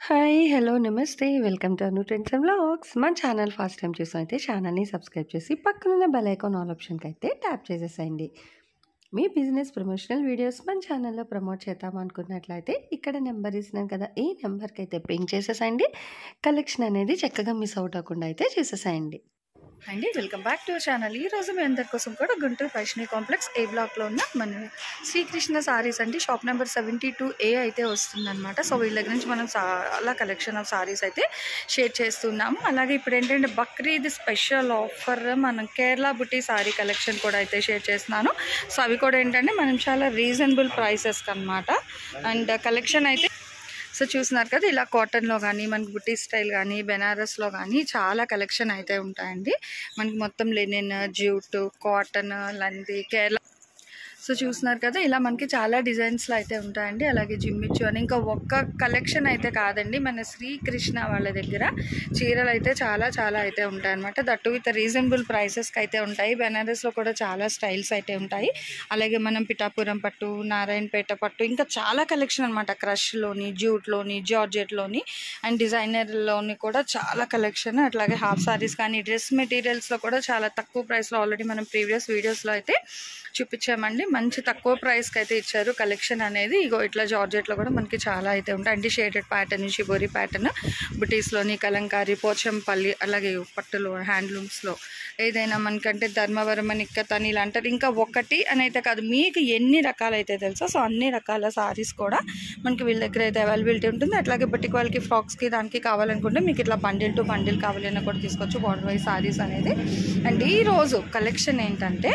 Hi! Hello! Namaste. Welcome to Anu trends and vlogs. మన channel first time చూసినైతే ఛానల్‌ని subscribe చేసి పక్కనున్న బెల్ ఐకాన్ ఆల్ ఆప్షన్‌కైతే ట్యాప్ చేసేసేయండి. మీ బిజినెస్ ప్రమోషనల్ వీడియోస్ మన ఛానల్‌లో ప్రమోట్ చేద్దామనుకున్నట్లయితే ఇక్కడ నెంబర్ ఇస్తున్నాను కదా! ఈ నెంబర్‌కైతే పింగ్ చేసేసేయండి. కలెక్షన్ అనేది చక్కగా మిస్ అవుట్ అవ్వకుండా అయితే చూసేసేయండి. అండి welcome back to our channel. ఈరోజు మీ అందరి కోసం కూడా గుంటూరు ఫ్యాషన్ కాంప్లెక్స్ ఏ బ్లాక్లో ఉన్న మన శ్రీకృష్ణ సారీస్ అండి షాప్ నెంబర్ 72A అయితే వస్తుందన్నమాట. సో వీళ్ళ దగ్గర నుంచి మనం చాలా కలెక్షన్ ఆఫ్ సారీస్ అయితే షేర్ చేస్తున్నాము. అలాగే ఇప్పుడు ఏంటంటే బక్రీద్ స్పెషల్ ఆఫర్ మనం కేరళ బుట్టి సారీ కలెక్షన్ కూడా అయితే షేర్ చేస్తున్నాను. సో అవి కూడా ఏంటంటే మనం చాలా రీజనబుల్ ప్రైసెస్కి అనమాట. అండ్ కలెక్షన్ అయితే సో చూస్తున్నారు కదా, ఇలా కాటన్లో కానీ మనకి బుట్టి స్టైల్ కానీ బెనారస్లో కానీ చాలా కలెక్షన్ అయితే ఉంటాయండి. మనకి మొత్తం లెనిన్, జ్యూట్, కాటన్, లంది, కేరళ. సో చూస్తున్నారు కదా, ఇలా మనకి చాలా డిజైన్స్లో అయితే ఉంటాయండి. అలాగే జిమ్మిచ్చు అని ఇంకా ఒక్క కలెక్షన్ అయితే కాదండి, మన శ్రీకృష్ణ వాళ్ళ దగ్గర చీరలు అయితే చాలా అయితే ఉంటాయన్నమాట. దట్టు విత్ రీజనబుల్ ప్రైసెస్కి అయితే ఉంటాయి. బెనారస్లో కూడా చాలా స్టైల్స్ అయితే ఉంటాయి. అలాగే మనం పిఠాపురం పట్టు, నారాయణపేట పట్టు, ఇంకా చాలా కలెక్షన్ అనమాట. క్రష్లోని, జ్యూట్లోని, జార్జెట్లోని అండ్ డిజైనర్లోని కూడా చాలా కలెక్షన్. అట్లాగే హాఫ్ సారీస్ కానీ డ్రెస్ మెటీరియల్స్లో కూడా చాలా తక్కువ ప్రైస్లో ఆల్రెడీ మనం ప్రీవియస్ వీడియోస్లో అయితే చూపించామండి. మంచి తక్కువ ప్రైస్కి అయితే ఇచ్చారు కలెక్షన్ అనేది. ఇగో ఇట్లా జార్జెట్లో కూడా మనకి చాలా అయితే ఉంటాయి అండి. షేడెడ్ ప్యాటర్న్, షిబోరి ప్యాటర్న్, బుటీస్లోని కలంకారీ, పోచంపల్లి, అలాగే పట్టులో, హ్యాండ్లూమ్స్లో ఏదైనా మనకంటే ధర్మవరం అని, ఇక్కత్ అని ఇలా అంటారు. ఇంకా ఒకటి అని అయితే కాదు, మీకు ఎన్ని రకాలైతే తెలుసో సో అన్ని రకాల సారీస్ కూడా మనకి వీళ్ళ దగ్గర అయితే అవైలబిలిటీ ఉంటుంది. అట్లాగే బుటిక్ వాళ్ళకి ఫ్రాక్స్కి దానికి కావాలనుకుంటే మీకు ఇట్లా బండిల్ టు బండిల్ కావాలన్నా కూడా తీసుకోవచ్చు, బార్డర్ వైజ్ సారీస్ అనేది. అండ్ ఈరోజు కలెక్షన్ ఏంటంటే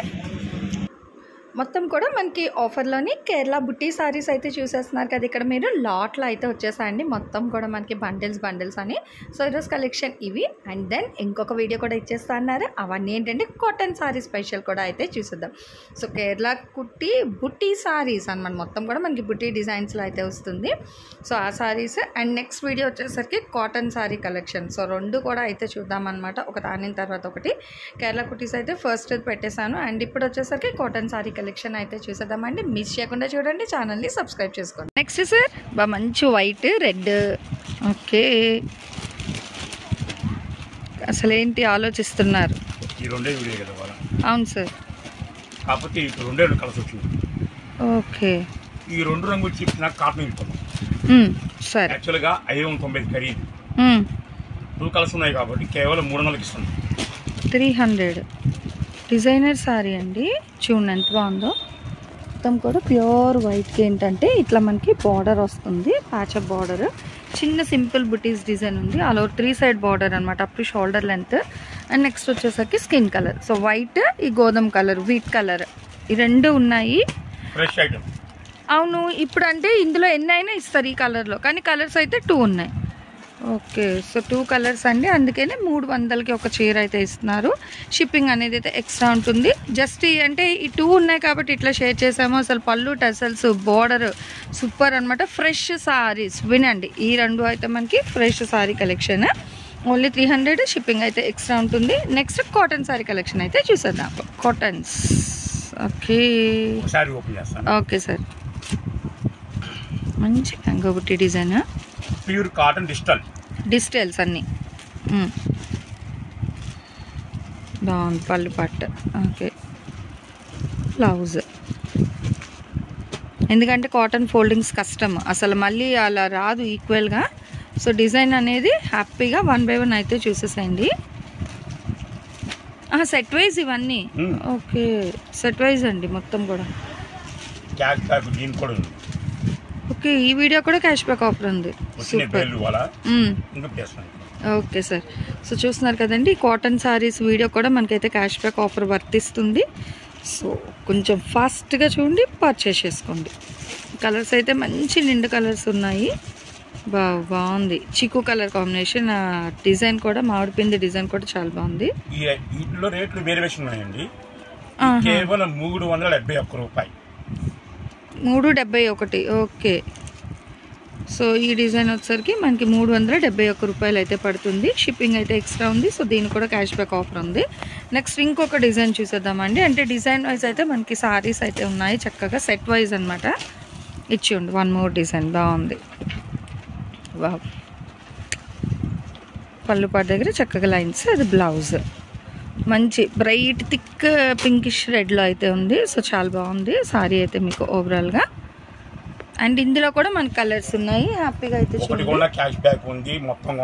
మొత్తం కూడా మనకి ఆఫర్లోని కేరళ బుట్టి సారీస్ అయితే చూసేస్తున్నారు కదా. ఇక్కడ మీరు లాట్లో అయితే వచ్చేసాయండి. మొత్తం కూడా మనకి బండిల్స్ అని. సో ఈరోజు కలెక్షన్ ఇవి. అండ్ దెన్ ఇంకొక వీడియో కూడా ఇచ్చేస్తా అన్నారు. అవన్నీ ఏంటంటే కాటన్ సారీ స్పెషల్ కూడా అయితే చూసేద్దాం. సో కేరళ కుట్టి బుట్టి సారీస్ అనమాట. మొత్తం కూడా మనకి బుట్టి డిజైన్స్లో అయితే వస్తుంది. సో ఆ సారీస్ అండ్ నెక్స్ట్ వీడియో వచ్చేసరికి కాటన్ సారీ కలెక్షన్. సో రెండు కూడా అయితే చూద్దామన్నమాట, ఒక దాని తర్వాత ఒకటి. కేరళ కుట్టీస్ అయితే ఫస్ట్ పెట్టేశాను. అండ్ ఇప్పుడు వచ్చేసరికి కాటన్ సారీ కలెక్షన్ అయితే చూసేద్దామండి. మిస్ చేయకుండా చూడండి, ఛానల్ని సబ్స్క్రైబ్ చేసుకోండి. నెక్స్ట్ సార్ మంచి వైట్, రెడ్. ఓకే, అసలు ఏంటి ఆలోచిస్తున్నారు? అవును సార్, కాకపోతే ఇప్పుడు రెండే కలర్స్ వచ్చింది. ఓకే, ఈ రెండు రంగులు వచ్చి నాకు కాటన్ ఇస్తాను. సరే, యాక్చువల్గా 590 ఖరీదు. 2 కలర్స్ ఉన్నాయి కాబట్టి కేవలం 300కి ఇస్తాను. 300 డిజైనర్ సారీ అండి. చూడండి ఎంత బాగుందో. మొత్తం కూడా ప్యూర్ వైట్కి ఏంటంటే ఇట్లా మనకి బార్డర్ వస్తుంది, ప్యాచప్ బార్డర్. చిన్న సింపుల్ బుటీస్ డిజైన్ ఉంది. ఆల్ ఓవర్ 3 సైడ్ బార్డర్ అనమాట, up to shoulder length. And next వచ్చేసరికి స్కిన్ కలర్. సో వైట్, ఈ గోధుమ కలర్, వీట్ కలర్, ఈ రెండు ఉన్నాయి. Fresh item. అవును, ఇప్పుడు అంటే ఇందులో ఎన్ని అయినా ఇస్తారు ఈ కలర్లో, కానీ కలర్స్ అయితే 2 ఉన్నాయి. ఓకే, సో 2 కలర్స్ అండి. అందుకనే 300కి ఒక చీర అయితే ఇస్తున్నారు. షిప్పింగ్ అనేది అయితే ఎక్స్ట్రా ఉంటుంది. జస్ట్ అంటే ఈ 2 ఉన్నాయి కాబట్టి ఇట్లా షేర్ చేసాము. అసలు పళ్ళు, టసల్స్, బోర్డర్ సూపర్ అనమాట. ఫ్రెష్ సారీస్ వినండి, ఈ రెండు అయితే మనకి fresh sari collection. Only 300, shipping అయితే ఎక్స్ట్రా ఉంటుంది. నెక్స్ట్ కాటన్ సారీ కలెక్షన్ అయితే చూసేద్దాం. కాటన్స్. ఓకే ఓకే సార్, మంచి mango butti design, pure cotton digitals అన్నీ బాగుంది. పళ్ళు పట్టు. Okay, blouse. ఎందుకంటే కాటన్ ఫోల్డింగ్స్ కష్టం, అసలు మళ్ళీ అలా రాదు ఈక్వల్గా. సో డిజైన్ అనేది హ్యాపీగా 1 by 1 అయితే చూసేసేయండి. సెట్ వైజ్ ఇవన్నీ. ఓకే, సెట్ వైజ్ అండి మొత్తం కూడా. ఓకే, ఈ వీడియో కూడా క్యాష్ బ్యాక్ ఆఫర్ ఉంది. ఓకే సార్, సో చూస్తున్నారు కదండి, కాటన్ సారీస్ వీడియో కూడా మనకైతే క్యాష్ బ్యాక్ ఆఫర్ వర్తిస్తుంది. సో కొంచెం ఫాస్ట్గా చూడండి, పర్చేస్ చేసుకోండి. కలర్స్ అయితే మంచి నిండు కలర్స్ ఉన్నాయి. బాగుంది, చిక్కు కలర్ కాంబినేషన్. డిజైన్ కూడా మామిడి పిండి డిజైన్ కూడా చాలా బాగుంది. వీటిలో రేట్లు వేరియేషన్ ఉన్నాయండి. కేవలం 371 రూపాయలు. 371. ఓకే, సో ఈ డిజైన్ వచ్చేసరికి మనకి 371 రూపాయలు అయితే పడుతుంది. షిప్పింగ్ అయితే ఎక్స్ట్రా ఉంది. సో దీనికి కూడా క్యాష్ బ్యాక్ ఆఫర్ ఉంది. నెక్స్ట్ ఇంకొక డిజైన్ చూసేద్దామండి. అంటే డిజైన్ వైజ్ అయితే మనకి సారీస్ అయితే ఉన్నాయి చక్కగా సెట్ వైజ్ అనమాట. ఇచ్చి ఉండి 1 more డిజైన్ బాగుంది. వావ్, పళ్ళు పాటు దగ్గర చక్కగా లైన్స్, అది బ్లౌజ్ మంచి బ్రైట్ థిక్ పింకిష్ రెడ్లో అయితే ఉంది. సో చాలా బాగుంది సారీ అయితే మీకు ఓవరాల్గా. అండ్ ఇందులో కూడా మనకి కలర్స్ ఉన్నాయి, హ్యాపీగా అయితే చూడండి.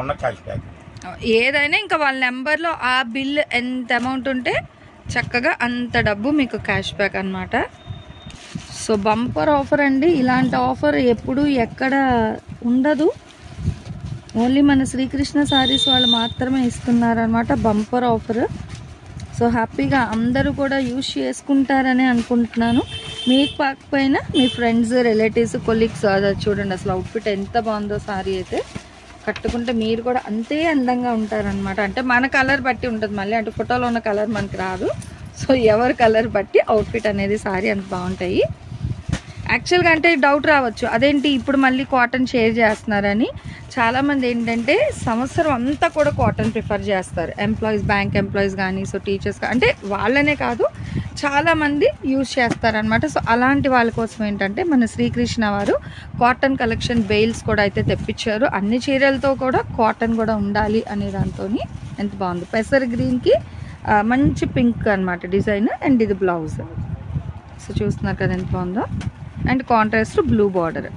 ఏదైనా ఇంకా వాళ్ళ నెంబర్లో ఆ బిల్ ఎంత అమౌంట్ ఉంటే చక్కగా అంత డబ్బు మీకు క్యాష్ బ్యాక్ అనమాట. సో బంపర్ ఆఫర్ అండి, ఇలాంటి ఆఫర్ ఎప్పుడు ఎక్కడ ఉండదు, ఓన్లీ మన శ్రీకృష్ణ సారీస్ వాళ్ళు మాత్రమే ఇస్తున్నారనమాట బంపర్ ఆఫర్. సో హ్యాపీగా అందరూ కూడా యూజ్ చేసుకుంటారని అనుకుంటున్నాను. మీకు కాకపోయినా మీ ఫ్రెండ్స్, రిలేటివ్స్, కొలీగ్స్, అది చూడండి అసలు అవుట్ఫిట్ ఎంత బాగుందో. సారీ అయితే కట్టుకుంటే మీరు కూడా అంతే అందంగా ఉంటారనమాట. అంటే మన కలర్ బట్టి ఉంటుంది మళ్ళీ, అంటే ఫోటోలో ఉన్న కలర్ మనకి రాదు. సో ఎవరి కలర్ బట్టి అవుట్ఫిట్ అనేది సారీ అంత బాగుంటాయి. యాక్చువల్గా అంటే డౌట్ రావచ్చు, అదేంటి ఇప్పుడు మళ్ళీ కాటన్ షేర్ చేస్తున్నారని. చాలామంది ఏంటంటే సంవత్సరం అంతా కూడా కాటన్ ప్రిఫర్ చేస్తారు, ఎంప్లాయీస్, బ్యాంక్ ఎంప్లాయీస్ కానీ, సో టీచర్స్ అంటే వాళ్ళనే కాదు చాలామంది యూజ్ చేస్తారనమాట. సో అలాంటి వాళ్ళ కోసం ఏంటంటే మన శ్రీకృష్ణ వారు కాటన్ కలెక్షన్ బెయిల్స్ కూడా అయితే తెప్పించారు. అన్ని చీరలతో కూడా కాటన్ కూడా ఉండాలి అనే దాంతో. ఎంత బాగుంది, పెసర్ గ్రీన్కి మంచి పింక్ అనమాట డిజైన్. అండ్ ఇది బ్లౌజ్, సో చూస్తున్నారు కదా ఎంత బాగుందో. And contrast blue border.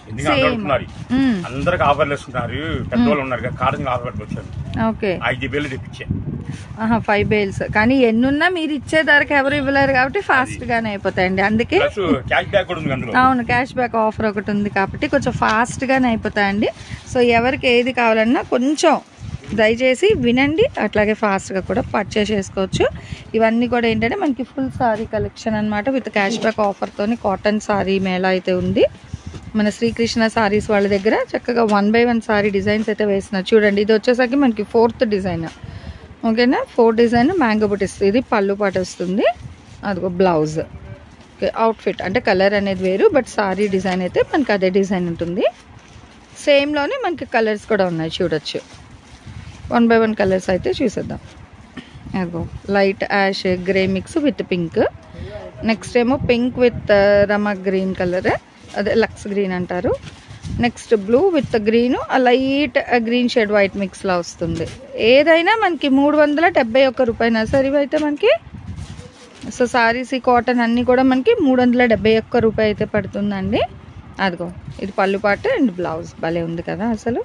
అందరికి ఆఫర్లు ఇస్తున్నారు, పెద్దవాళ్ళు ఉన్నారు కదా, కాటన్ ఆఫర్ వచ్చారు. ఓకే 5 బేలు తెప్పించే. 5 బేల్స్, కానీ ఎన్నున్నా మీరు ఇచ్చే ధరకు ఎవరు ఇవ్వలేరు కాబట్టి ఫాస్ట్ గానే అయిపోతాయండి. అందుకే అవును, క్యాష్ బ్యాక్ ఆఫర్ ఒకటి ఉంది కాబట్టి కొంచెం ఫాస్ట్ గానే అయిపోతాయండి. సో ఎవరికి ఏది కావాలన్నా కొంచెం దయచేసి వినండి, అట్లాగే ఫాస్ట్గా కూడా పర్చేస్ చేసుకోవచ్చు. ఇవన్నీ కూడా ఏంటంటే మనకి ఫుల్ సారీ కలెక్షన్ అనమాట, విత్ క్యాష్ బ్యాక్ ఆఫర్తోని కాటన్ సారీ మేళా అయితే ఉంది మన శ్రీకృష్ణ సారీస్ వాళ్ళ దగ్గర. చక్కగా 1 by 1 సారీ డిజైన్స్ అయితే వేస్తున్నారు. చూడండి ఇది వచ్చేసరికి మనకి 4th డిజైన్, ఓకేనా. 4th డిజైన్ మ్యాంగో బుట్ ఇస్తుంది, ఇది పళ్ళు పాటు వస్తుంది, అదిగో బ్లౌజ్. ఓకే, అవుట్ఫిట్ అంటే కలర్ అనేది వేరు, బట్ సారీ డిజైన్ అయితే మనకి అదే డిజైన్ ఉంటుంది. సేమ్లోనే మనకి కలర్స్ కూడా ఉన్నాయి చూడొచ్చు. 1 by 1 కలర్స్ అయితే చూసేద్దాం. అదిగో light ash grey mix with pink, next ఏమో పింక్ విత్ రమ గ్రీన్ కలర్, అదే లక్స్ గ్రీన్ అంటారు. Next blue with green, light green shade white మిక్స్లా వస్తుంది. ఏదైనా మనకి 371 రూపాయలు నర్సరీ అయితే మనకి. సో సారీస్, ఈ కాటన్ అన్నీ కూడా మనకి 371 రూపాయలు అయితే పడుతుందండి. అదిగో ఇది పళ్ళు పాటు అండ్ బ్లౌజ్, భలే ఉంది కదా అసలు.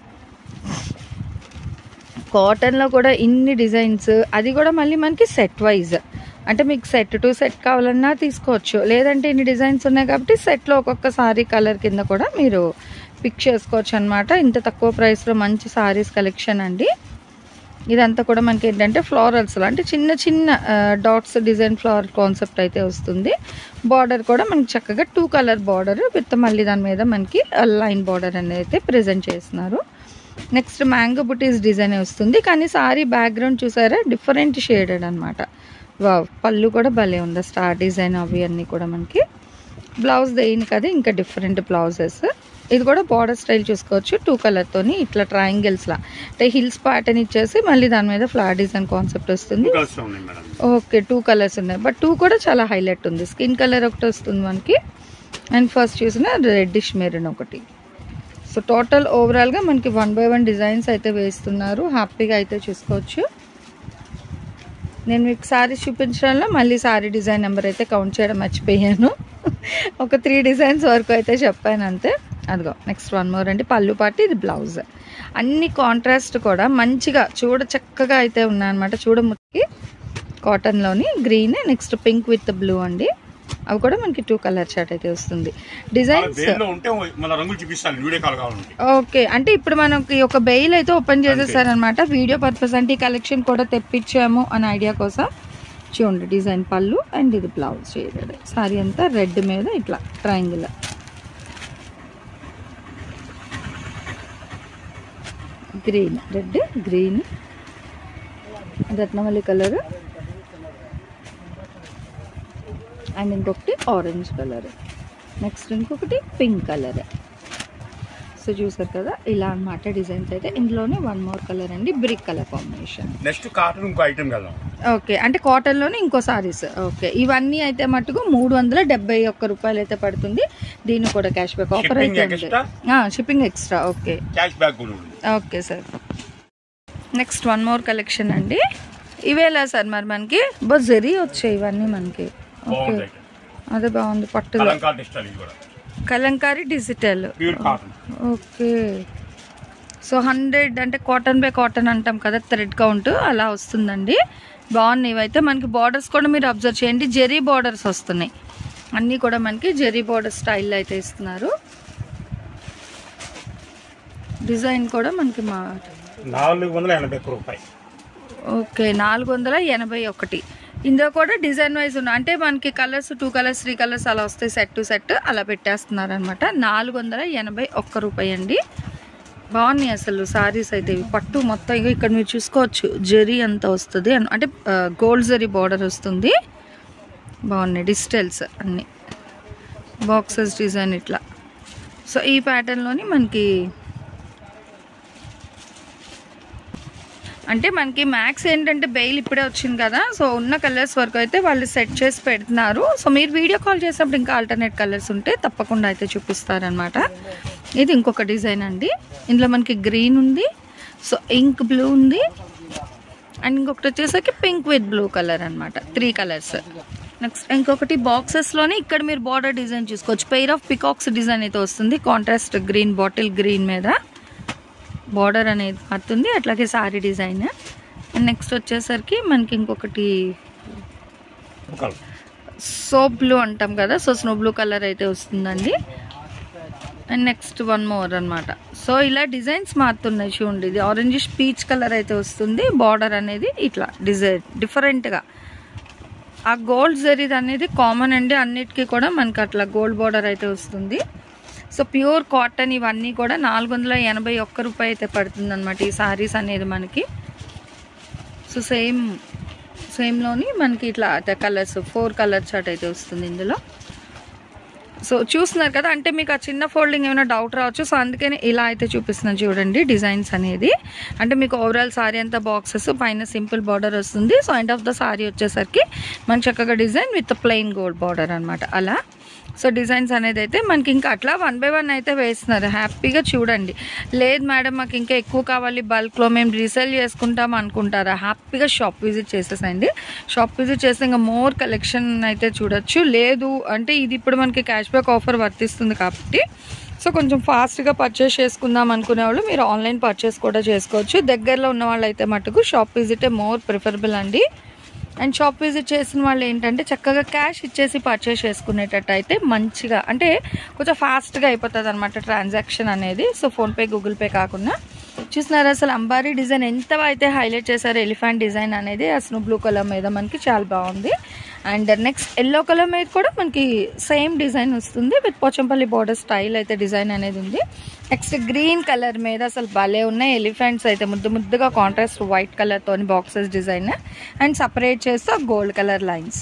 కాటన్లో కూడా ఇన్ని డిజైన్స్, అది కూడా మళ్ళీ మనకి సెట్ వైజ్, అంటే మీకు సెట్ టు సెట్ కావాలన్నా తీసుకోవచ్చు, లేదంటే ఇన్ని డిజైన్స్ ఉన్నాయి కాబట్టి సెట్లో ఒక్కొక్క సారీ కలర్ కింద కూడా మీరు పిక్ చేసుకోవచ్చు అనమాట. ఇంత తక్కువ ప్రైస్లో మంచి సారీస్ కలెక్షన్ అండి. ఇదంతా కూడా మనకి ఏంటంటే ఫ్లోరల్స్లో, అంటే చిన్న చిన్న డాట్స్ డిజైన్ ఫ్లవర్ కాన్సెప్ట్ అయితే వస్తుంది. బార్డర్ కూడా మనకి చక్కగా 2 కలర్ బార్డర్ విత్ మళ్ళీ దాని మీద మనకి లైన్ బార్డర్ అనేది అయితే ప్రెజెంట్ చేస్తున్నారు. నెక్స్ట్ మ్యాంగో బుటీస్ డిజైన్ వస్తుంది, కానీ సారీ బ్యాక్గ్రౌండ్ చూసారా డిఫరెంట్ షేడెడ్ అనమాట. వావ్, పళ్ళు కూడా భలే ఉంది, స్టార్ డిజైన్ అవి అన్నీ కూడా మనకి. బ్లౌజ్ దేని కదా ఇంకా డిఫరెంట్ బ్లౌజెస్. ఇది కూడా బార్డర్ స్టైల్ చూసుకోవచ్చు, 2 కలర్తోని ఇట్లా ట్రయాంగిల్స్లా, అంటే హిల్స్ ప్యాటర్న్ ఇచ్చేసి మళ్ళీ దాని మీద ఫ్లవర్ డిజైన్ కాన్సెప్ట్ వస్తుంది. ఓకే 2 కలర్స్ ఉన్నాయి, బట్ 2 కూడా చాలా హైలైట్ ఉంది. స్కిన్ కలర్ ఒకటి వస్తుంది మనకి, అండ్ ఫస్ట్ చూసిన రెడ్డిష్ మెరూన్ ఒకటి. సో టోటల్ ఓవరాల్గా మనకి 1 by 1 డిజైన్స్ అయితే వేస్తున్నారు, హ్యాపీగా అయితే చూసుకోవచ్చు. నేను మీకు సారీ చూపించడంలో మళ్ళీ సారీ డిజైన్ నెంబర్ అయితే కౌంట్ చేయడం మర్చిపోయాను. ఒక 3 డిజైన్స్ వరకు అయితే చెప్పాను అంతే. అదిగో నెక్స్ట్ 1 more అండి, పళ్ళు పాటు ఇది బ్లౌజ్. అన్ని కాంట్రాస్ట్ కూడా మంచిగా చూడ చక్కగా అయితే ఉన్నాయన్నమాట. చూడముకి కాటన్లోని green, next pink with blue అండి. అవి కూడా మనకి 2 కలర్ చార్ట్ అయితే వస్తుంది. డిజైన్స్ ఓకే, అంటే ఇప్పుడు మనకి ఒక బెయిల్ అయితే ఓపెన్ చేసేసారనమాట, వీడియో పర్పస్ అంటే ఈ కలెక్షన్ కూడా తెప్పించాము అనే ఐడియా కోసం. చూడండి డిజైన్ పళ్ళు అండ్ ఇది బ్లౌజ్ షేడెడ్. సారీ అంతా రెడ్ మీద ఇట్లా ట్రయాంగిల్, గ్రీన్, రెడ్ గ్రీన్, రత్నవల్లి కలర్, అండ్ ఇంకొకటి ఆరెంజ్ కలర్, నెక్స్ట్ ఇంకొకటి పింక్ కలర్. సో చూసారు కదా ఇలా అన్నమాట డిజైన్స్ అయితే. ఇందులోనే 1 more కలర్ అండి, brick colour combination. Next cotton ఇంకో ఐటమ్ కదా. ఓకే, అంటే కాటన్లోనే ఇంకో సారీస్. ఓకే, ఇవన్నీ అయితే మటుకు 371 రూపాయలు అయితే పడుతుంది. దీన్ని కూడా క్యాష్ బ్యాక్ ఆఫర్ అయితే ఉంది, shipping extra. Okay, cash back కూడా ఉంది. Okay sir. Next one more collection అండి. ఇవేలా సార్ మరి మనకి జరీ వచ్చాయి ఇవన్నీ మనకి. ఓకే, అదే బాగుంది. పట్టులో కలంకారీ డిజిటల్. ఓకే, సో 100 అంటే కాటన్ బై కాటన్ అంటాం కదా, థ్రెడ్ కౌంట్ అలా వస్తుందండి. బాగున్నాయి ఇవైతే. మనకి బార్డర్స్ కూడా మీరు అబ్జర్వ్ చేయండి, జెరీ బార్డర్స్ వస్తున్నాయి. అన్నీ కూడా మనకి జెరీ బార్డర్ స్టైల్లో అయితే ఇస్తున్నారు. డిజైన్ కూడా మనకి 481 రూపాయలు. ఓకే, 481. ఇందులో కూడా డిజైన్ వైజ్ ఉన్నాయి. అంటే మనకి కలర్స్ 2 కలర్స్ 3 కలర్స్ అలా వస్తాయి, సెట్ టు సెట్ అలా పెట్టేస్తున్నారు అనమాట. 481 రూపాయి అండి. బాగున్నాయి అసలు సారీస్ అయితే. పట్టు మొత్తం ఇక ఇక్కడ మీరు చూసుకోవచ్చు, జరీ అంతా వస్తుంది, అంటే గోల్డ్ జరీ బార్డర్ వస్తుంది. బాగున్నాయి డిజిటల్స్ అన్నీ, బాక్సెస్ డిజైన్ ఇట్లా. సో ఈ ప్యాటర్న్లోని మనకి అంటే మనకి మ్యాక్స్ ఏంటంటే బెయిల్ ఇప్పుడే వచ్చింది కదా, సో ఉన్న కలర్స్ వరకు అయితే వాళ్ళు సెట్ చేసి పెడుతున్నారు. సో మీరు వీడియో కాల్ చేసినప్పుడు ఇంకా ఆల్టర్నేట్ కలర్స్ ఉంటే తప్పకుండా అయితే చూపిస్తారనమాట. ఇది ఇంకొక డిజైన్ అండి. ఇందులో మనకి గ్రీన్ ఉంది, సో ఇంక్ బ్లూ ఉంది, అండ్ ఇంకొకటి వచ్చేసరికి పింక్ విత్ బ్లూ కలర్ అనమాట. 3 కలర్స్. నెక్స్ట్ ఇంకొకటి బాక్సెస్లోనే ఇక్కడ మీరు బార్డర్ డిజైన్ చూసుకోవచ్చు. పెయిర్ ఆఫ్ పికాక్స్ డిజైన్ అయితే వస్తుంది, కాంట్రాస్ట్ గ్రీన్, బాటిల్ గ్రీన్ మీద బార్డర్ అనేది పడుతుంది. అట్లాగే సారీ డిజైన్. అండ్ నెక్స్ట్ వచ్చేసరికి మనకి ఇంకొకటి సో బ్లూ అంటాం కదా, సో స్నో బ్లూ కలర్ అయితే వస్తుందండి. అండ్ నెక్స్ట్ వన్ మోర్ అనమాట. సో ఇలా డిజైన్స్ మారుతున్నాయి చూడండి. ఇది ఆరెంజిష్ పీచ్ కలర్ అయితే వస్తుంది. బార్డర్ అనేది ఇట్లా డిజైన్ డిఫరెంట్గా. ఆ గోల్డ్ జరీది అనేది కామన్ అండి అన్నిటికీ కూడా మనకి అట్లా గోల్డ్ బార్డర్ అయితే వస్తుంది. సో ప్యూర్ కాటన్ ఇవన్నీ కూడా 481 రూపాయి అయితే పడుతుంది అనమాట ఈ సారీస్ అనేది మనకి. సో సేమ్లోని మనకి ఇట్లా కలర్స్ 4 కలర్ చార్ట్ అయితే వస్తుంది ఇందులో. సో చూస్తున్నారు కదా, అంటే మీకు ఆ చిన్న ఫోల్డింగ్ ఏమైనా డౌట్ రావచ్చు, సో అందుకని ఇలా అయితే చూపిస్తున్నాను చూడండి డిజైన్స్ అనేది. అంటే మీకు ఓవరాల్ సారీ అంతా బాక్సెస్, పైన సింపుల్ బార్డర్ వస్తుంది. So end of the sari వచ్చేసరికి మనకి చక్కగా design with plain gold border అనమాట అలా. సో డిజైన్స్ అనేది అయితే మనకి ఇంకా అట్లా 1 బై 1 అయితే వేస్తున్నారు. హ్యాపీగా చూడండి. లేదు మేడం మాకు ఇంకా ఎక్కువ కావాలి, బల్క్లో మేము రీసేల్ చేసుకుంటాం అనుకుంటారా, హ్యాపీగా షాప్ విజిట్ చేసేసండి. షాప్ విజిట్ చేస్తే ఇంకా మోర్ కలెక్షన్ అయితే చూడొచ్చు. లేదు అంటే ఇది ఇప్పుడు మనకి క్యాష్ బ్యాక్ ఆఫర్ వర్తిస్తుంది కాబట్టి సో కొంచెం ఫాస్ట్గా పర్చేస్ చేసుకుందాం అనుకునే వాళ్ళు మీరు ఆన్లైన్ పర్చేస్ కూడా చేసుకోవచ్చు. దగ్గరలో ఉన్న వాళ్ళు అయితే మటుకు షాప్ విజిటే మోర్ ప్రిఫరబుల్ అండి. అండ్ షాప్ విజిట్ చేసిన వాళ్ళు ఏంటంటే చక్కగా క్యాష్ ఇచ్చేసి పర్చేస్ చేసుకునేటట్టు అయితే మంచిగా, అంటే కొంచెం ఫాస్ట్గా అయిపోతుంది అనమాట ట్రాన్సాక్షన్ అనేది. సో ఫోన్పే గూగుల్ పే కాకుండా చూస్తున్నారు అసలు అంబారీ డిజైన్ ఎంత అయితే హైలైట్ చేశారు. ఎలిఫెంట్ డిజైన్ అనేది ఆ స్నో బ్లూ కలర్ మీద మనకి చాలా బాగుంది. అండ్ నెక్స్ట్ ఎల్లో కలర్ మీద కూడా మనకి సేమ్ డిజైన్ వస్తుంది విత్ పోచంపల్లి బార్డర్ స్టైల్ అయితే డిజైన్ అనేది ఉంది. నెక్స్ట్ గ్రీన్ కలర్ మీద అసలు భలే ఉన్నాయి ఎలిఫెంట్స్ అయితే, ముద్దుగా కాంట్రాస్ట్ వైట్ కలర్తో బాక్సెస్ డిజైన్ అండ్ సపరేట్ చేస్తే గోల్డ్ కలర్ లైన్స్.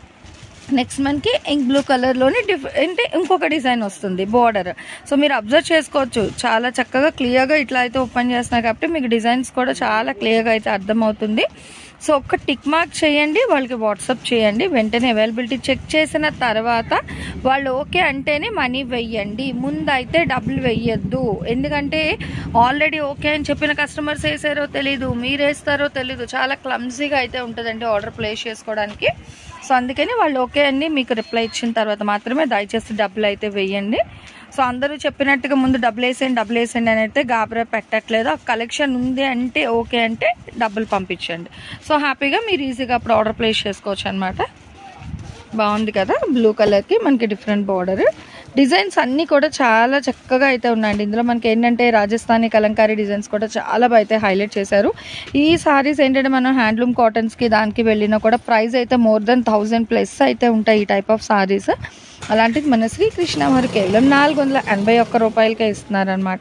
నెక్స్ట్ మనకి ఇంక్ బ్లూ కలర్లోని అంటే ఇంకొక డిజైన్ వస్తుంది బార్డర్. సో మీరు అబ్జర్వ్ చేసుకోవచ్చు, చాలా చక్కగా క్లియర్గా ఇట్లా అయితే ఓపెన్ చేస్తున్నారు కాబట్టి మీకు డిజైన్స్ కూడా చాలా క్లియర్గా అయితే అర్థమవుతుంది. సో ఒక్క టిక్ మార్క్ చేయండి, వాళ్ళకి వాట్సాప్ చేయండి, వెంటనే అవైలబిలిటీ చెక్ చేసిన తర్వాత వాళ్ళు ఓకే అంటేనే మనీ వెయ్యండి. ముందైతే డబ్బులు వెయ్యొద్దు, ఎందుకంటే ఆల్రెడీ ఓకే అని చెప్పిన కస్టమర్స్ వేసారో తెలీదు, మీరు వేస్తారో తెలీదు, చాలా క్లమ్జీగా అయితే ఉంటుందండి ఆర్డర్ ప్లేస్ చేసుకోవడానికి. సో అందుకని వాళ్ళు ఓకే అని మీకు రిప్లై ఇచ్చిన తర్వాత మాత్రమే దయచేసి డబ్బులు అయితే వెయ్యండి. సో అందరూ చెప్పినట్టుగా ముందు డబ్బులు వేసేయండి అని అయితే గాబరా పెట్టట్లేదు. ఆ కలెక్షన్ ఉంది అంటే ఓకే అంటే డబ్బులు పంపించండి. సో హ్యాపీగా మీరు ఈజీగా అప్పుడు ఆర్డర్ ప్లేస్ చేసుకోవచ్చు అనమాట. బాగుంది కదా, బ్లూ కలర్కి మనకి డిఫరెంట్ బార్డర్. డిజైన్స్ అన్నీ కూడా చాలా చక్కగా అయితే ఉన్నాయండి. ఇందులో మనకి ఏంటంటే రాజస్థానీ కలంకారీ డిజైన్స్ కూడా చాలా బాగా అయితే హైలైట్ చేశారు. ఈ సారీస్ ఏంటంటే మనం హ్యాండ్లూమ్ కాటన్స్కి దానికి వెళ్ళినా కూడా ప్రైస్ అయితే మోర్ దెన్ 1000+ అయితే ఉంటాయి ఈ టైప్ ఆఫ్ సారీస్. అలాంటిది మన శ్రీకృష్ణ వారు కేవలం 481 రూపాయలకే ఇస్తున్నారనమాట.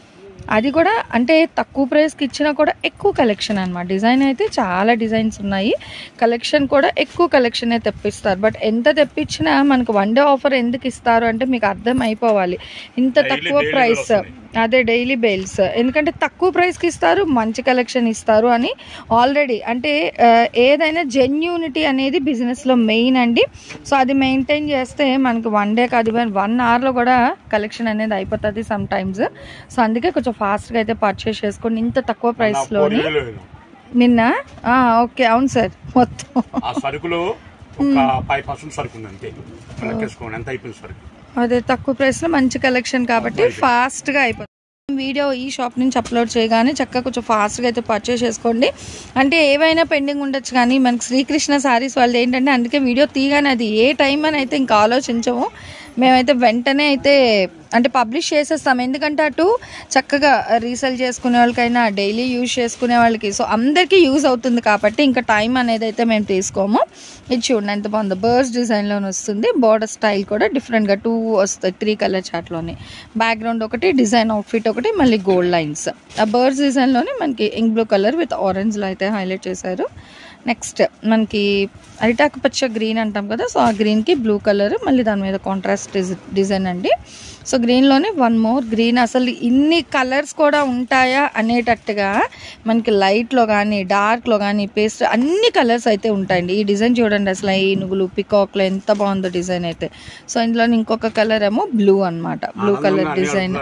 అది కూడా అంటే తక్కువ ప్రైస్కి ఇచ్చినా కూడా ఎక్కువ కలెక్షన్ అనమాట. డిజైన్ అయితే చాలా డిజైన్స్ ఉన్నాయి, కలెక్షన్ కూడా ఎక్కువ కలెక్షనే తెప్పిస్తారు. బట్ ఎంత తెప్పించినా మనకు 1 డే ఆఫర్ ఎందుకు ఇస్తారు అంటే మీకు అర్థం అయిపోవాలి. ఇంత తక్కువ ప్రైస్ అదే డైలీ బేల్స్, ఎందుకంటే తక్కువ ప్రైస్కి ఇస్తారు, మంచి కలెక్షన్ ఇస్తారు అని ఆల్రెడీ అంటే ఏదైనా జెన్యూనిటీ అనేది బిజినెస్లో మెయిన్ అండి. సో అది మెయింటైన్ చేస్తే మనకి 1 డే కాదు 1 అవర్లో కూడా కలెక్షన్ అనేది అయిపోతుంది సమ్ టైమ్స్. సో అందుకే కొంచెం ఫాస్ట్గా అయితే పర్చేస్ చేసుకోండి ఇంత తక్కువ ప్రైస్లోని. నిన్న ఓకే అవును సార్, మొత్తం సరుకులు 5% సరుకు ఉంది అంతే, ఎంత అయిపోయింది సరుకు. అదే తక్కువ ప్రైస్లో మంచి కలెక్షన్ కాబట్టి ఫాస్ట్గా అయిపోతుంది. వీడియో ఈ షాప్ నుంచి అప్లోడ్ చేయగానే చక్కగా కొంచెం ఫాస్ట్గా అయితే పర్చేస్ చేసుకోండి. అంటే ఏవైనా పెండింగ్ ఉండొచ్చు కానీ మనకి శ్రీకృష్ణ సారీస్ వాళ్ళు ఏంటంటే అందుకే వీడియో తీయగానే అది ఏ టైం అని అయితే ఇంకా ఆలోచించము, మేమైతే వెంటనే అయితే అంటే పబ్లిష్ చేసేస్తాం. ఎందుకంటే అటు చక్కగా రీసేల్ చేసుకునే వాళ్ళకైనా డైలీ యూజ్ చేసుకునే వాళ్ళకి సో అందరికీ యూజ్ అవుతుంది కాబట్టి ఇంకా టైం అనేది అయితే మేము తీసుకోము. ఇది చూడండి ఎంత బాగుందో, బర్డ్స్ డిజైన్లోనే వస్తుంది. బోర్డర్ స్టైల్ కూడా డిఫరెంట్గా 2 వస్తాయి 3 కలర్ చార్ట్లోనే. బ్యాక్గ్రౌండ్ ఒకటి, డిజైన్ అవుట్ఫిట్ ఒకటి, మళ్ళీ గోల్డ్ లైన్స్. ఆ బర్డ్స్ డిజైన్లోనే మనకి ఇంక్ బ్లూ కలర్ విత్ ఆరెంజ్లో అయితే హైలైట్ చేశారు. నెక్స్ట్ మనకి అరిటాకు పచ్చ గ్రీన్ అంటాం కదా, సో ఆ గ్రీన్కి బ్లూ కలర్, మళ్ళీ దాని మీద కాంట్రాస్ట్ డిజైన్ అండి. సో గ్రీన్లోనే 1 మోర్ గ్రీన్. అసలు ఇన్ని కలర్స్ కూడా ఉంటాయా అనేటట్టుగా మనకి లైట్లో కానీ డార్క్లో కానీ పేస్ట్ అన్ని కలర్స్ అయితే ఉంటాయండి. ఈ డిజైన్ చూడండి అసలు ఈ నువ్వులు పికాక్లో ఎంత బాగుందో డిజైన్ అయితే. సో ఇందులో ఇంకొక కలర్ ఏమో బ్లూ అనమాట, బ్లూ కలర్ డిజైన్.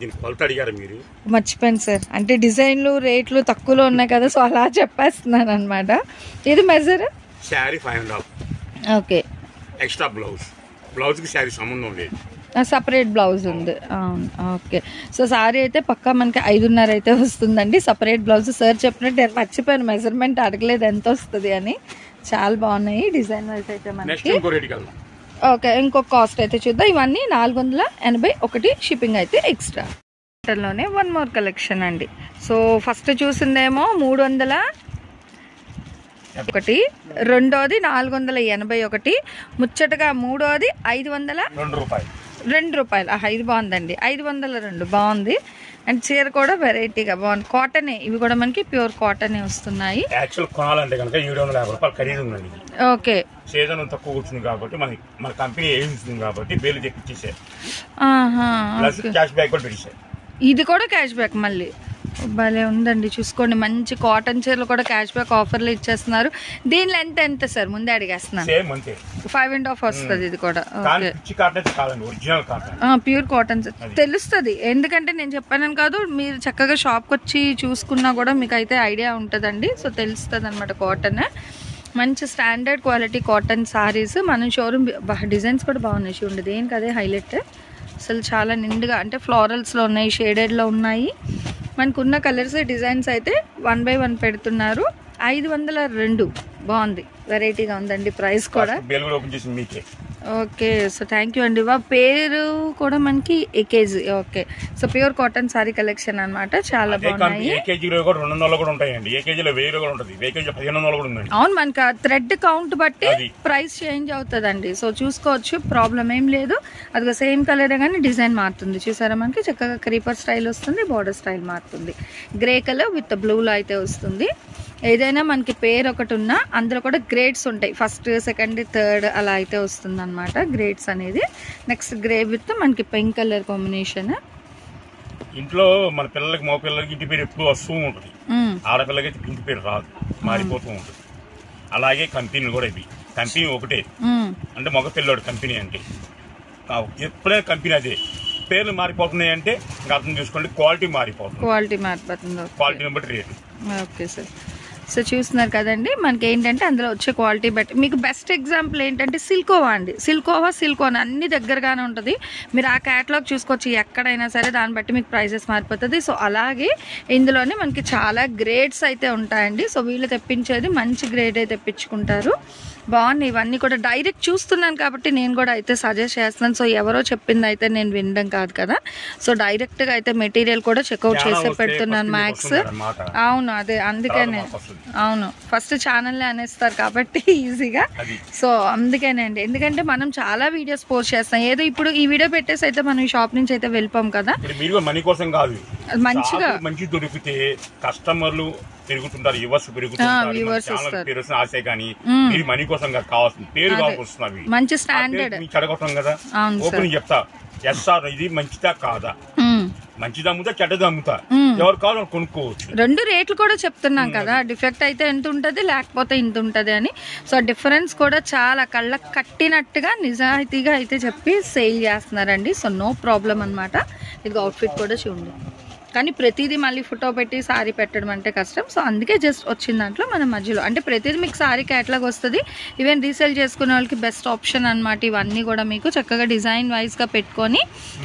మర్చిపోయాను సార్, అంటే డిజైన్లు రేట్లు తక్కువలో ఉన్నాయి కదా, సో అలా చెప్పేస్తున్నాను అనమాట. ఇది మెజర్ శారీ 5.5. ఓకే, ఎక్స్ట్రా బ్లౌజ్కి శారీ సంబంధం లేదు, సపరేట్ బ్లౌజ్ ఉంది. అవును ఓకే. సో సారీ అయితే పక్కా మనకి 5.5 అయితే వస్తుందండి, సపరేట్ బ్లౌజ్. సార్ చెప్పినట్టు నేను మర్చిపోయాను, మెజర్మెంట్ అడగలేదు ఎంత వస్తుంది అని. చాలా బాగున్నాయి డిజైన్ వైజ్ అయితే మనకి. ఓకే, ఇంకొక కాస్ట్ అయితే చూద్దాం. ఇవన్నీ 481 షిప్పింగ్ అయితే ఎక్స్ట్రా. లోనే 1 మోర్ కలెక్షన్ అండి. సో ఫస్ట్ చూసిందేమో 301, రెండోది 481, ముచ్చటగా మూడోది 502 రూపాయలు. ఇది బాగుందండి, 502 బాగుంది. అండ్ చీర కూడా వెరైటీగా బాగుంది, కాటనే, ఇవి కూడా మనకి ప్యూర్ కాటనే వస్తున్నాయి. కొనాలంటే కనుక 750 రూపాయలు ఖరీదు ఉందండి. ఓకే, సీజన్ తక్కువ కూర్చుంది కాబట్టి మన కంపెనీ ఏమిస్తుంది కాబట్టి బేలు తెప్పించేసారు, క్యాష్ బ్యాక్ కూడా పెట్టేసారు. ఇది కూడా క్యాష్ బ్యాక్ మళ్ళీ భలే ఉందండి. చూసుకోండి, మంచి కాటన్ చీరలు కూడా క్యాష్ బ్యాక్ ఆఫర్లు ఇచ్చేస్తున్నారు. దీని లెంత్ ఎంత సార్ ముందే అడిగేస్తున్నాను? 5.5 వస్తుంది. ఇది కూడా ప్యూర్ కాటన్ తెలుస్తుంది, ఎందుకంటే నేను చెప్పానని కాదు, మీరు చక్కగా షాప్కి వచ్చి చూసుకున్నా కూడా మీకు అయితే ఐడియా ఉంటుందండి. సో తెలుస్తుంది అనమాట. కాటన్ మంచి స్టాండర్డ్ క్వాలిటీ కాటన్ సారీస్ మన షోరూమ్. డిజైన్స్ కూడా బాగున్నాయి చూడండి, దేనికి అదే హైలైట్. అసలు చాలా నిండుగా అంటే ఫ్లోరల్స్లో ఉన్నాయి, షేడెడ్లో ఉన్నాయి. మనకున్న కలర్స్ డిజైన్స్ అయితే 1 by 1 పెడుతున్నారు. 502 బాగుంది, వెరైటీగా ఉందండి. ప్రైస్ కూడా ఓకే. సో థ్యాంక్ యూ అండి. పేరు కూడా మనకి AKG. Okay, so pure cotton sari collection అనమాట, చాలా బాగున్నాయి. అవును, మనకి థ్రెడ్ కౌంట్ బట్టి ప్రైస్ చేంజ్ అవుతుందండి. సో చూసుకోవచ్చు, ప్రాబ్లం ఏం లేదు. అదిగో సేమ్ కలర్ కానీ డిజైన్ మారుతుంది. చూసారా, మనకి చక్కగా క్రీపర్ స్టైల్ వస్తుంది, బార్డర్ స్టైల్ మారుతుంది. గ్రే కలర్ విత్ బ్లూలో అయితే వస్తుంది. ఏదైనా మనకి పేరు ఒకటి ఉన్నా అందులో కూడా గ్రేడ్స్ ఉంటాయి, ఫస్ట్ సెకండ్ థర్డ్ అలా అయితే వస్తుంది అనమాట గ్రేడ్స్ అనేది. నెక్స్ట్ గ్రే విత్ మనకి పింక్ కలర్ కాంబినేషన్. ఇంట్లో మన పిల్లలకి మగ పిల్లలకి ఇంటి పేరు ఎప్పుడు వస్తూ ఉంటుంది, ఆడపిల్లకి ఇంటి పేరు రాదు, మారిపోతూ ఉంటుంది. అలాగే కంపెనీలు కూడా ఇవి కంపెనీ ఒకటే, అంటే మగ పిల్లడు కంపెనీ అంటే ఎప్పుడైనా కంపెనీ అదే. పేర్లు మారిపోతున్నాయి అంటే ఇంకా అర్థం చేసుకోండి, క్వాలిటీ మారిపోతుంది. క్వాలిటీని బట్టి రేటు. Okay sir. సో చూస్తున్నారు కదండి, మనకి ఏంటంటే అందులో వచ్చే క్వాలిటీ బట్టి. మీకు బెస్ట్ ఎగ్జాంపుల్ ఏంటంటే సిల్కోవా అండి. సిల్కోవా అన్ని దగ్గరగానే ఉంటుంది. మీరు ఆ క్యాటలాగ్ చూసుకోవచ్చు ఎక్కడైనా సరే, దాన్ని బట్టి మీకు ప్రైసెస్ మారిపోతుంది. సో అలాగే ఇందులోనే మనకి చాలా గ్రేడ్స్ అయితే ఉంటాయండి. సో వీళ్ళు తెప్పించేది మంచి గ్రేడ్ అయితే తెప్పించుకుంటారు. బాగున్నాయి ఇవన్నీ కూడా. డైరెక్ట్ చూస్తున్నాను కాబట్టి నేను కూడా అయితే సజెస్ట్ చేస్తున్నాను. సో ఎవరో చెప్పింది అయితే నేను వినడం కాదు కదా. సో డైరెక్ట్గా అయితే మెటీరియల్ కూడా చెక్అవుట్ చేసే పెడుతున్నాను మ్యాక్స్. అవును, అదే అందుకనే. అవును, ఫస్ట్ ఛానల్లే అనేస్తారు కాబట్టి ఈజీగా. సో అందుకేనండి, ఎందుకంటే మనం చాలా వీడియోస్ పోస్ట్ చేస్తాం. ఏదో ఇప్పుడు ఈ వీడియో పెట్టేసి అయితే మనం ఈ షాప్ నుంచి అయితే వెళ్ళిపోం కదా. మంచిగా మంచి దొరికితే కస్టమర్లు పెరుగుతుంటారు, యువర్స్ పెరుగుతుంటారు, ఆశే కానీ మీరు మనీ కోసం కావాల్సిన పేరు కావాల్సి మంచి స్టాండర్డ్ అడగటం కదా. ఓపెన్ చెప్తా, ఎస్ఆర్ ఇది మంచిదా కాదా, మంచిది అమ్ముతా చెడ్డది అమ్ముతా, ఎవరు కావాలని కొనుక్కోవచ్చు. రెండు రేట్లు కూడా చెప్తున్నాం కదా, డిఫెక్ట్ అయితే ఎంత ఉంటుంది లేకపోతే ఇంత ఉంటుంది అని. సో డిఫరెన్స్ కూడా చాలా కళ్ళకు కట్టినట్టుగా నిజాయితీగా అయితే చెప్పి సేల్ చేస్తున్నారండి. సో నో ప్రాబ్లం అనమాట. ఇది అవుట్ఫిట్ కూడా చూడండి. కానీ ప్రతిదీ మళ్ళీ ఫోటో పెట్టి సారీ పెట్టడం అంటే కష్టం. సో అందుకే జస్ట్ వచ్చిన దాంట్లో మన మధ్యలో అంటే ప్రతిదీ మీకు సారీ క్యాటలాగ్ వస్తుంది. ఈవెన్ రీసేల్ చేసుకునే వాళ్ళకి బెస్ట్ ఆప్షన్ అనమాట. ఇవన్నీ కూడా మీకు చక్కగా డిజైన్ వైజ్ గా పెట్టుకొని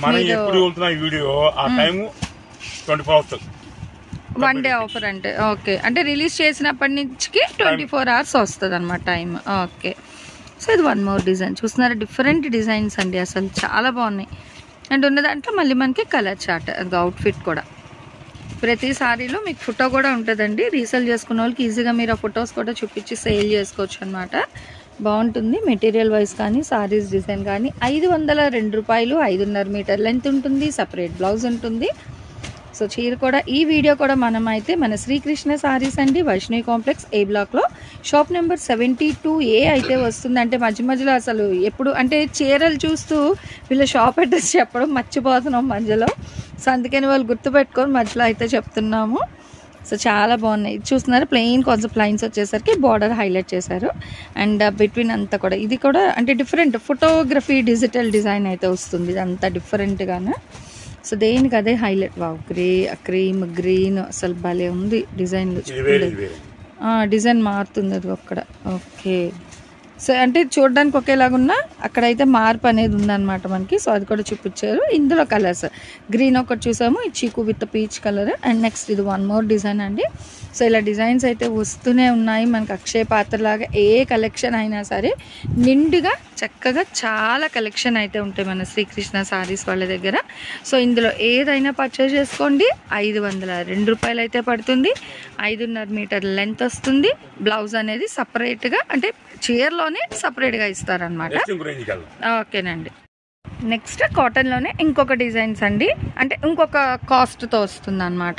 వన్ డే ఆఫర్ అంటే ఓకే, అంటే రిలీజ్ చేసినప్పటి నుంచి 24 hours వస్తుంది అనమాట టైం. ఓకే, సో ఇది వన్ మోర్ డిజైన్ చూస్తున్నారా, డిఫరెంట్ డిజైన్స్ అండి, అసలు చాలా బాగున్నాయి. అండ్ ఉన్న దాంట్లో మళ్ళీ మనకి కలర్ చార్ట్, అది అవుట్ఫిట్ కూడా. ప్రతి సారీలో మీకు ఫోటో కూడా ఉంటుందండి. రీసేల్ చేసుకున్న వాళ్ళకి ఈజీగా మీరు ఆ ఫొటోస్ కూడా చూపించి సేల్ చేసుకోవచ్చు అనమాట. బాగుంటుంది మెటీరియల్ వైజ్ కానీ సారీస్ డిజైన్ కానీ. 502 రూపాయలు, 5.5 మీటర్ లెంత్ ఉంటుంది, సపరేట్ బ్లౌజ్ ఉంటుంది. సో చీర కూడా ఈ వీడియో కూడా మనం అయితే మన శ్రీకృష్ణ సారీస్ అండి, వైష్ణవి కాంప్లెక్స్ ఏ బ్లాక్లో షాప్ నెంబర్ 72A అయితే వస్తుంది. అంటే మధ్య మధ్యలో అసలు ఎప్పుడు అంటే చీరలు చూస్తూ వీళ్ళ షాప్ అడ్రస్ చెప్పడం మర్చిపోతున్నాం మధ్యలో. సో అందుకని వాళ్ళు గుర్తుపెట్టుకొని మధ్యలో అయితే చెప్తున్నాము. సో చాలా బాగున్నాయి చూస్తున్నారా, ప్లెయిన్ కాన్సెప్ట్ లైన్స్ వచ్చేసరికి బార్డర్ హైలైట్ చేశారు. అండ్ బిట్వీన్ అంతా కూడా ఇది కూడా అంటే డిఫరెంట్ ఫోటోగ్రఫీ డిజిటల్ డిజైన్ అయితే వస్తుంది. ఇదంతా డిఫరెంట్గానే. సో దేనికి అదే highlight. Wow, grey, cream, green, అసలు భలే ఉంది డిజైన్. డిజైన్ మారుతుంది అది అక్కడ. ఓకే, సో అంటే చూడడానికి ఒకేలాగున్నా అక్కడైతే మార్పు అనేది ఉందన్నమాట మనకి. సో అది కూడా చూపించారు. ఇందులో కలర్స్ గ్రీన్ ఒకటి చూసాము, ఈ chiku with peach colour. And next ఇది వన్ మోర్ డిజైన్ అండి. సో ఇలా డిజైన్స్ అయితే వస్తూనే ఉన్నాయి మనకి. అక్షయ పాత్ర లాగా ఏ కలెక్షన్ అయినా సరే నిండుగా చక్కగా చాలా కలెక్షన్ అయితే ఉంటాయి మన శ్రీకృష్ణ సారీస్ వాళ్ళ దగ్గర. సో ఇందులో ఏదైనా పర్చేస్ చేసుకోండి. 502 రూపాయలు అయితే పడుతుంది. 5.5 మీటర్ లెంత్ వస్తుంది. బ్లౌజ్ అనేది సపరేట్గా అంటే చీరలోనే సపరేట్గా ఇస్తారనమాట. ఓకేనండి. నెక్స్ట్ కాటన్లోనే ఇంకొక డిజైన్స్ అండి, అంటే ఇంకొక కాస్ట్తో వస్తుంది అనమాట.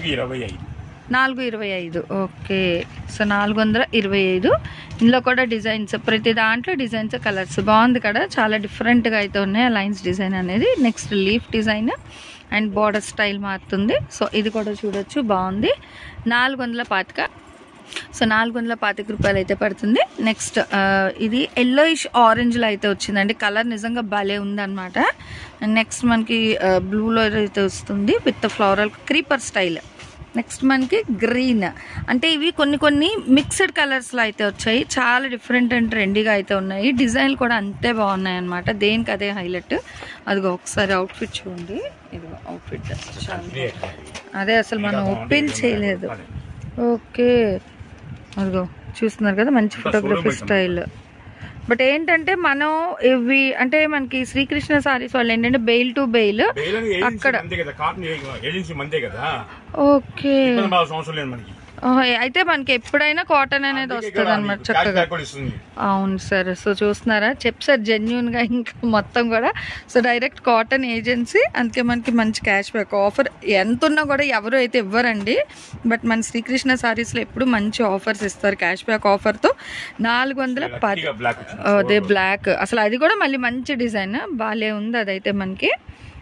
425. Okay, so 425. ఇందులో కూడా డిజైన్స్, ప్రతి దాంట్లో డిజైన్స్, కలర్స్ బాగుంది కదా, చాలా డిఫరెంట్గా అయితే ఉన్నాయి. లైన్స్ డిజైన్ అనేది. Next leaf design and border style మారుతుంది. సో ఇది కూడా చూడొచ్చు, బాగుంది. 425. సో 425 రూపాయలు అయితే పడుతుంది. నెక్స్ట్ ఇది ఎల్లోయిష్ ఆరెంజ్లో అయితే వచ్చిందండి. కలర్ నిజంగా భలే ఉందన్నమాట. నెక్స్ట్ మనకి బ్లూలో అయితే వస్తుంది with floral creeper style. Next మనకి గ్రీన్, అంటే ఇవి కొన్ని మిక్స్డ్ కలర్స్లో అయితే వచ్చాయి. చాలా డిఫరెంట్ అండ్ ట్రెండీగా అయితే ఉన్నాయి. డిజైన్లు కూడా అంతే బాగున్నాయి అనమాట. దేనికి అదే హైలైట్. అదిగో ఒకసారి అవుట్ఫిట్ చూడండి. ఇదిగో అవుట్ఫిట్ అదే అసలు మనం ఓపెన్ చేయలేదు. ఓకే, అదిగో చూస్తున్నారు కదా, మంచి ఫోటోగ్రఫీ స్టైల్. బట్ ఏంటంటే మనం ఇవి అంటే మనకి శ్రీకృష్ణ సారీస్ వాళ్ళు ఏంటంటే బెయిల్ టు బెయిల్ అక్కడ. ఓకే, అయితే మనకి ఎప్పుడైనా కాటన్ అనేది వస్తుంది అనమాట చక్కగా. అవును సార్. సో చూస్తున్నారా, చెప్పారు జెన్యున్ గా ఇంకా మొత్తం కూడా. సో డైరెక్ట్ కాటన్ ఏజెన్సీ, అందుకే మనకి మంచి క్యాష్ బ్యాక్ ఆఫర్. ఎంత ఉన్నా కూడా ఎవరు అయితే ఇవ్వరండి. బట్ మన శ్రీకృష్ణ సారీస్ లో ఎప్పుడు మంచి ఆఫర్స్ ఇస్తారు క్యాష్ బ్యాక్ ఆఫర్ తో. 410. అదే బ్లాక్, అసలు అది కూడా మళ్ళీ మంచి డిజైన్, బాలే ఉంది అదైతే మనకి.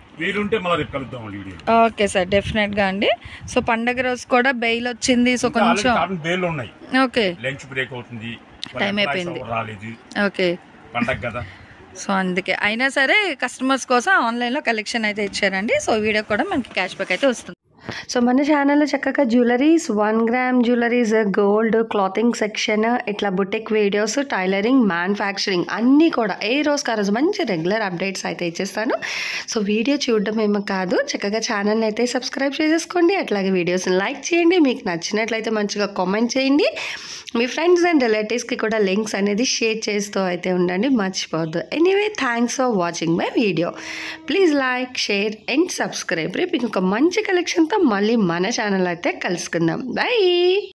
ఓకే సార్, డెఫినెట్ గా అండి. సో పండగ రోజు కూడా బెయిల్ వచ్చింది. సో కొంచెం ఓకే, టైం అయిపోయింది. ఓకే, సో అందుకే అయినా సరే కస్టమర్స్ కోసం ఆన్లైన్లో కలెక్షన్ అయితే ఇచ్చారండి. సో వీడియో కూడా మనకి క్యాష్ బ్యాక్ అయితే వస్తుంది. సో మన ఛానల్లో చక్కగా jewelleries, 1 gram jewelleries, gold, clothing section, ఇట్లా బుటిక్ వీడియోస్, టైలరింగ్, మ్యానుఫ్యాక్చరింగ్ అన్నీ కూడా ఏ రోజుకి ఆ రోజు మంచి రెగ్యులర్ అప్డేట్స్ అయితే ఇచ్చేస్తాను. సో వీడియో చూడడం ఏమో కాదు, చక్కగా ఛానల్ని అయితే సబ్స్క్రైబ్ చేసేసుకోండి. అట్లాగే వీడియోస్ని లైక్ చేయండి. మీకు నచ్చినట్లయితే మంచిగా కామెంట్ చేయండి. మీ ఫ్రెండ్స్ అండ్ రిలేటివ్స్కి కూడా లింక్స్ అనేది షేర్ చేస్తూ అయితే ఉండండి, మర్చిపోవద్దు. Anyway, thanks for watching my video. Please like, share and subscribe. రేపు ఇంకొక మంచి కలెక్షన్తో మళ్ళీ మన ఛానల్ అయితే కలుసుకుందాం. బై.